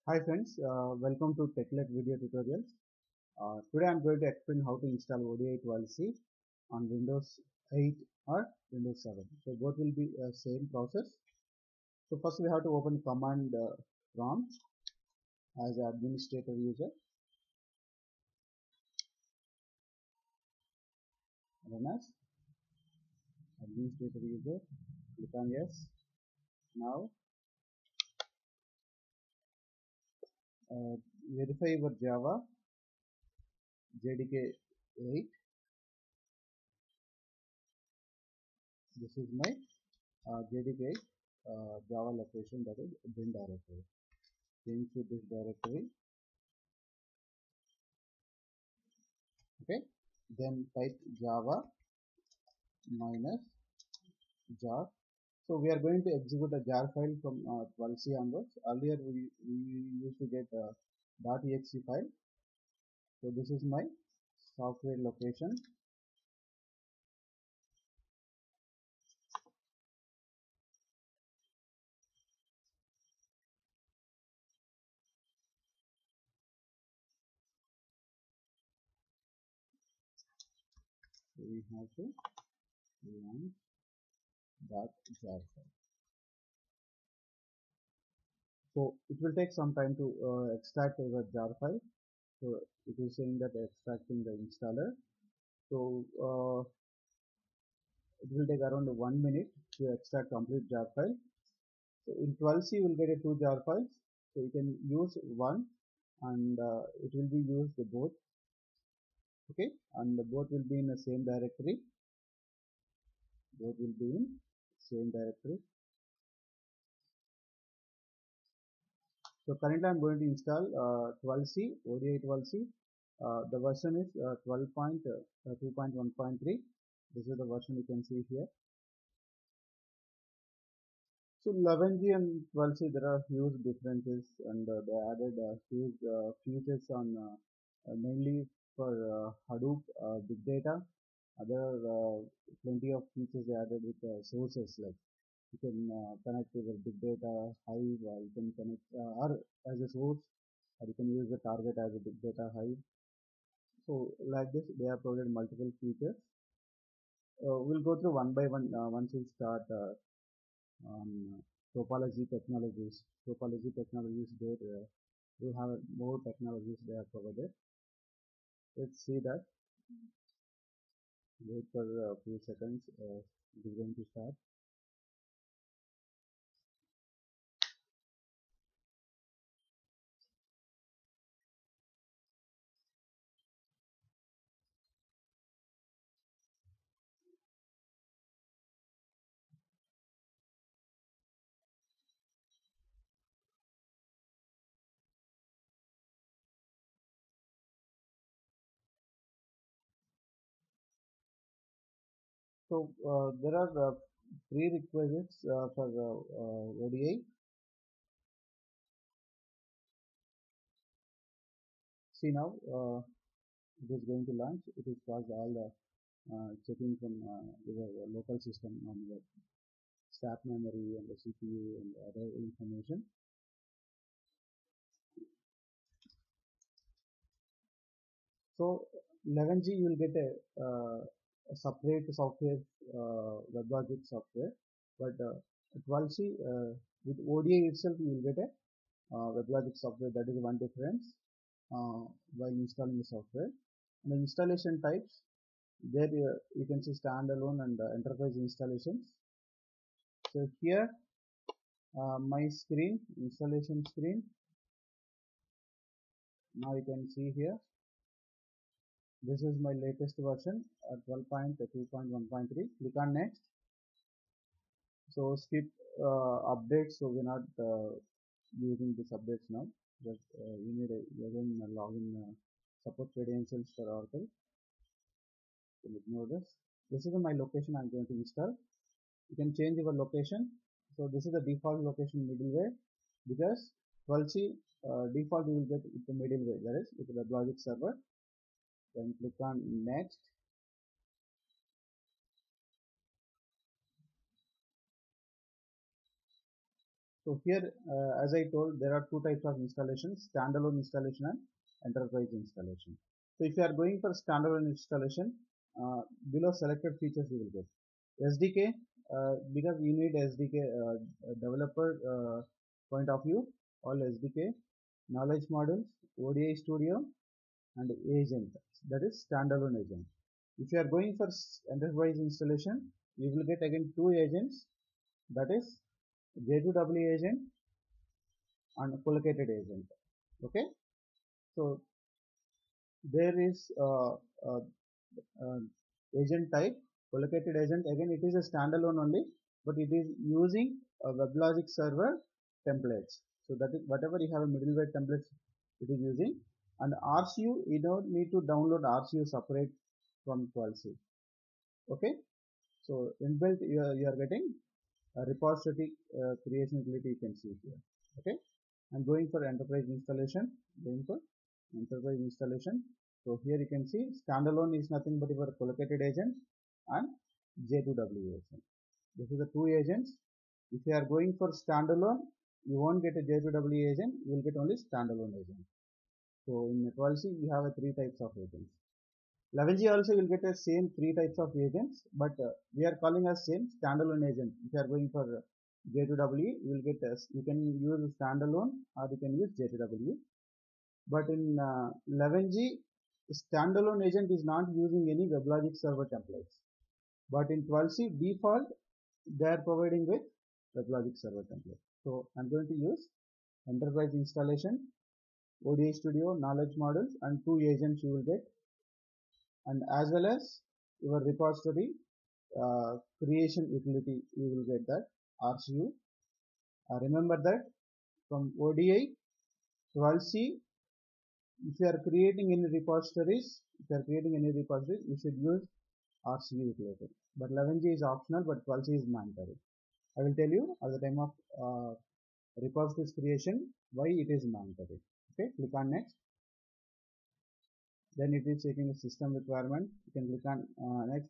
Hi friends, welcome to TechLet video tutorials. Today I am going to explain how to install ODI 12C on Windows 8 or Windows 7. So both will be same process. So first we have to open command prompt as administrator user. Run as administrator user. Click on yes. Now uh, verify your Java JDK 8. This is my JDK 8 Java location, that is bin directory. Change to this directory. Okay, then type java minus jar. So we are going to execute a jar file from 12c onwards. Earlier we used to get a .exe file. So this is my software location. So we have to launch .jar file. So it will take some time to extract the jar file. So it is saying that extracting the installer. So it will take around 1 minute to extract complete jar file. So in 12c you will get a 2 jar files. So you can use one and it will be used both. Okay, and both will be in the same directory. Both will be in same directory. So currently I am going to install 12c ODI 12c. The version is 12.2.1.3. This is the version you can see here. So 11G and 12C, there are huge differences, and they added huge features on mainly for Hadoop big data. Other plenty of features they added with sources, like you can connect with the big data Hive, or you can connect or as a source, or you can use the target as a big data Hive. So like this, they have provided multiple features. We'll go through one by one once we start on topology technologies. Topology technologies, there we have more technologies they have provided. Let's see that. Wait for a few seconds. It is going to start. So there are prerequisites for ODI. See now, it is going to launch. It is caused all the checking from your local system on the stack memory and the CPU and other information. So 11G you will get a separate software, WebLogic software, but 12C with ODI itself you will get a WebLogic software. That is one difference while installing the software. And the installation types, there you can see standalone and enterprise installations. So here my screen, installation screen. Now you can see here. This is my latest version, 12.2.1.3. Click on next. So skip updates. So we're not using this updates now. Just you need again login support credentials for Oracle. So ignore this. This is my location I'm going to install. You can change your location. So this is the default location middleware, because 12C default you will get with the middleware, that is with the WebLogic server. Then click on next. So here, as I told, there are two types of installations: standalone installation and enterprise installation. So if you are going for standalone installation, below selected features you will get SDK, because you need SDK developer point of view, all SDK, knowledge modules, ODI Studio, and agent, that is standalone agent. If you are going for enterprise installation, you will get again two agents, that is J2W agent and collocated agent. Okay, so there is uh, uh, agent type collocated agent. Again, it is a standalone only, but it is using a WebLogic server templates. So that is whatever you have a middleware templates it is using. And RCU, you don't need to download RCU separate from 12c. Okay, so inbuilt you are getting a repository creation ability, you can see here. Okay, I'm going for enterprise installation, going for enterprise installation. So here you can see standalone is nothing but your collocated agent and J2W agent. This is the two agents. If you are going for standalone, you won't get a J2W agent, you will get only standalone agent. So in 12c you have a three types of agents. 11G also will get the same three types of agents, but we are calling as same standalone agent. If you are going for J2W, you will get you can use standalone or you can use J2W. But in 11G, standalone agent is not using any WebLogic server templates. But in 12C default, they are providing with WebLogic server template. So I'm going to use enterprise installation, ODI Studio, knowledge models, and two agents you will get, and as well as your repository creation utility you will get that RCU. Remember that from ODI 12C, if you are creating any repositories, you should use RCU utility. But 11G is optional, but 12C is mandatory. I will tell you at the time of repositories creation why it is mandatory. Okay, click on next. Then it is checking the system requirement. You can click on next.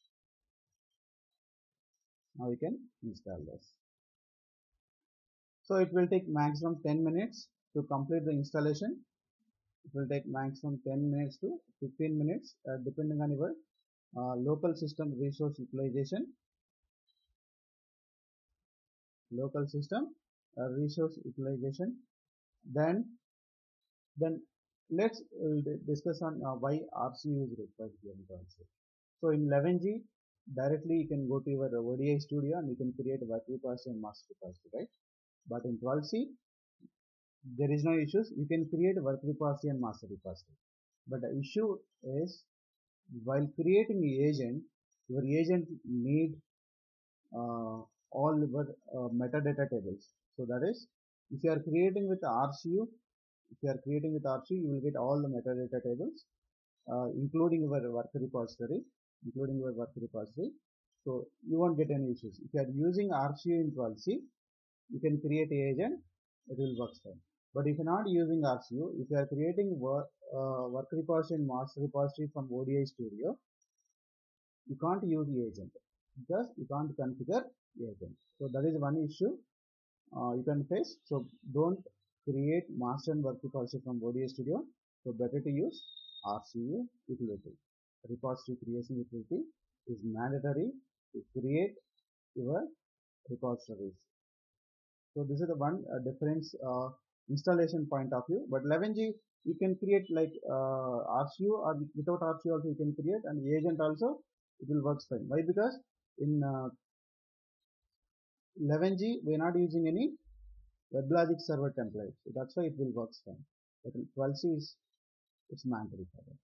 Now you can install this. So it will take maximum 10 minutes to complete the installation. It will take maximum 10 minutes to 15 minutes depending on your local system resource utilization. Local system resource utilization. Then let's discuss on why RCU is required here in concept. So in 11G, directly you can go to your ODI Studio and you can create a work repository and master repository, right? But in 12C, there is no issues. You can create a work repository and master repository. But the issue is while creating the agent, your agent need all your metadata tables. So that is, if you are creating with RCU, you will get all the metadata tables, including your work repository, So you won't get any issues. If you are using RCU in 12C, you can create an agent, it will work fine. But if you are not using RCU, if you are creating work repository and master repository from ODI Studio, you can't use the agent because you can't configure the agent. So that is one issue you can face. So don't create master and work repository from ODI Studio. So better to use RCU utility. Repository creation utility is mandatory to create your repositories. So this is the one difference installation point of view. But 11G you can create like RCU or without RCU also you can create, and agent also it will work fine. Why? Because in 11G we are not using any WebLogic server template, so that's why it will work fine. But in 12C is it's mandatory for that.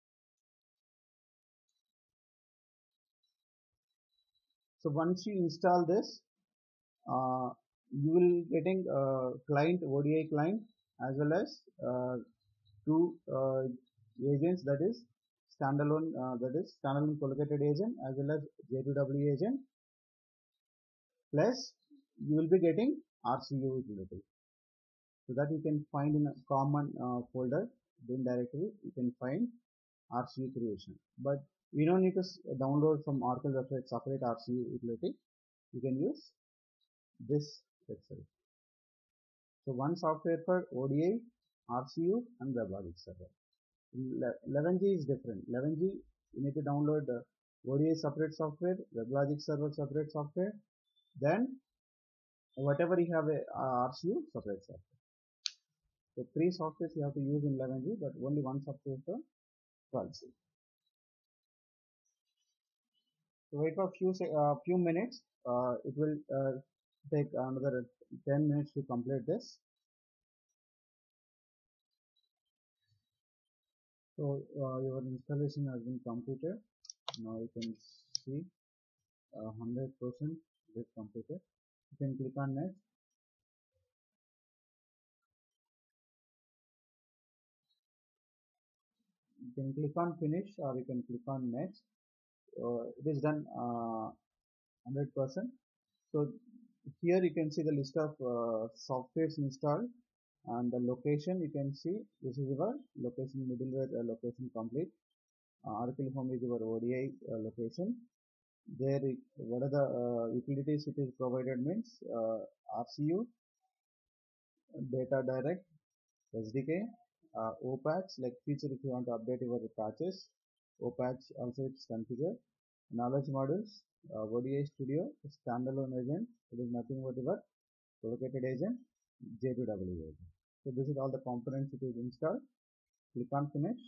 So once you install this, you will getting client ODI client as well as two agents, that is standalone collocated agent as well as J2W agent, plus you will be getting RCU utility. So that you can find in a common folder, bin directory, you can find RCU creation. But you don't need to download from Oracle website separate RCU utility. You can use this itself. So one software for ODI, RCU and WebLogic server. 11G is different. 11G you need to download the ODI separate software, WebLogic server separate software, then whatever you have a RCU separate software. So three softwares you have to use in 11G, but only one software for 12C. So wait for a few minutes. It will take another 10 minutes to complete this. So your installation has been completed. Now you can see 100% is completed. You can click on next. You can click on finish or you can click on next. It is done 100%. So here you can see the list of softwares installed and the location. You can see this is your location, middleware location complete. Oracle Home is your ODI location. There what are the utilities it is provided means RCU, data direct, SDK, OPatch like feature if you want to update your patches, OPatch also it's configured, knowledge modules, ODI Studio, standalone agent, it is nothing but your collocated agent, J2W agent. So this is all the components it is installed. Click on finish.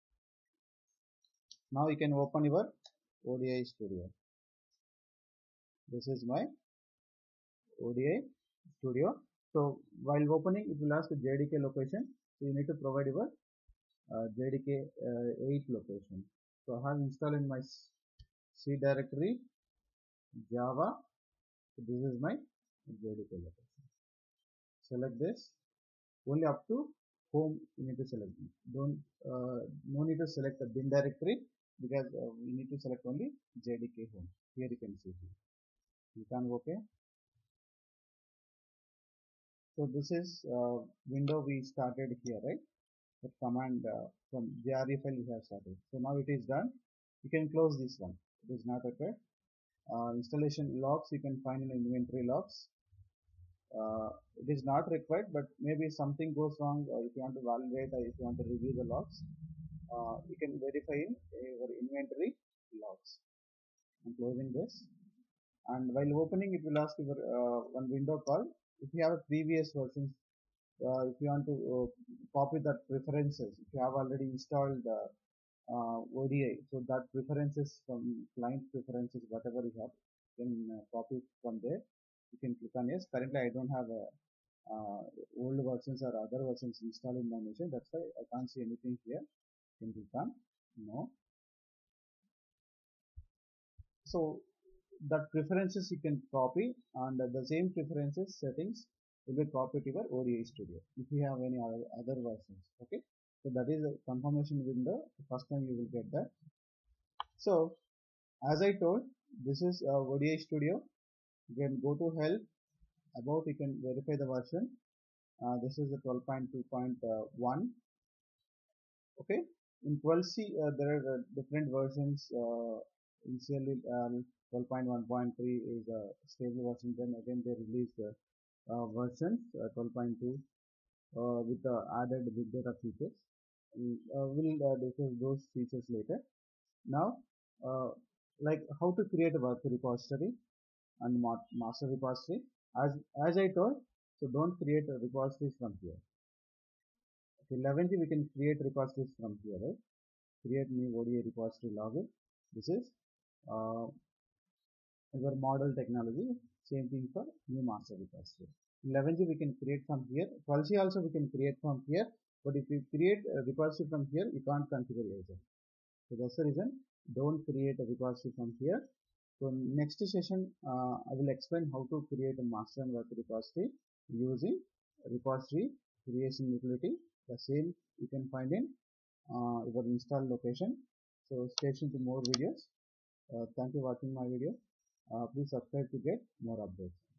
Now you can open your ODI Studio. This is my ODI Studio. So while opening, it will ask the JDK location. So you need to provide your JDK 8 location. So I have installed in my C directory Java. So this is my JDK location. Select this. Only up to home you need to select. No need to select the bin directory because we need to select only JDK home. Here you can see. You can OK. So this is window we started here, right? The command from JRE file we have started. So now it is done. You can close this one. It is not required. Installation logs you can find in inventory logs. It is not required, but maybe something goes wrong. If you want to validate or if you want to review the logs, you can verify in your inventory logs. I'm closing this. And while opening, it will ask you one window called. If you have a previous version, if you want to copy that preferences, if you have already installed ODI, so that preferences from client preferences, whatever you have, you can copy from there. You can click on yes. Currently, I don't have old versions or other versions installed in my machine. That's why I can't see anything here. You can click on no. So that preferences you can copy, and the same preferences settings will be copied to your ODI Studio if you have any other versions. Okay, so that is a confirmation window. The first time you will get that. So as I told, this is ODI Studio. You can go to help, about, you can verify the version. This is the 12.2.1. okay, in 12C there are different versions. Initially 12.1.3 is a stable version, then again they released versions 12.2 with the added big data features. We'll discuss those features later. Now like how to create a work repository and master repository. As I told, so don't create a repositories from here. Okay, 11G we can create repositories from here, right? Create new ODI repository login. This is our model technology. Same thing for new master repository. 11G we can create from here. 12C also we can create from here. But if you create a repository from here, you can't configure agent. So that's the reason. Don't create a repository from here. So next session, I will explain how to create a master and work repository using repository creation utility. The same you can find in your install location. So stay tuned to more videos. Thank you for watching my video. Please subscribe to get more updates.